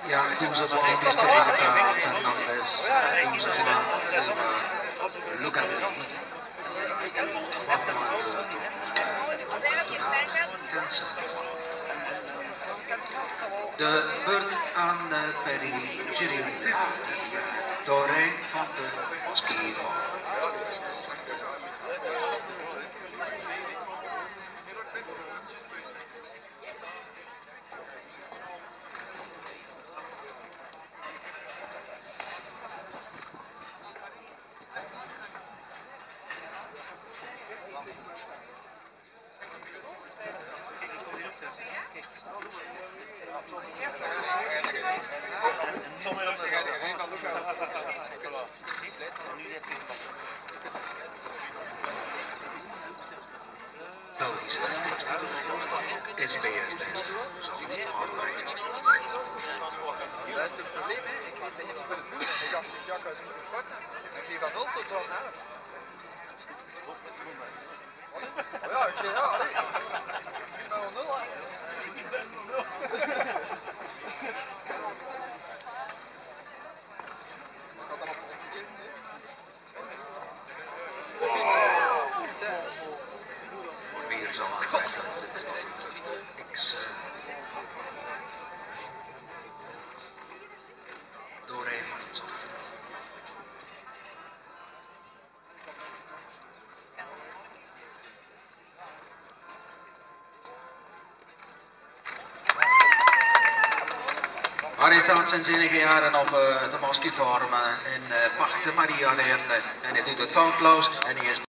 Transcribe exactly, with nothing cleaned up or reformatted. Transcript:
Ja, doen ze gewoon mister Marta Fernandez, doen ze gewoon uh, look at me. Uh, également trois points de ton, uh, ton totaal quinze. De beurt aan uh, Perry Girin, die uh, Doré van de Mosquée van. Belgische S B S deze zo hard breken. Dat is het probleem, hè. Ik weet bij hem voor de ploeg. Ik dacht, ik jak uit de voet. Ik geef van nul tot twaalf na. Ja, ik zeg ja, allee. Ik ben al nul, hè. Ik had dan op de verkeerd, hè. Voor wie er zal aan twijfelen, dit is natuurlijk de ex... Uh, Doré van het Zorgveld. Hij staat sinds enige jaren op uh, de Mosquée Farm uh, in uh, Pachte Maria en, uh, en hij doet het foutloos en hij is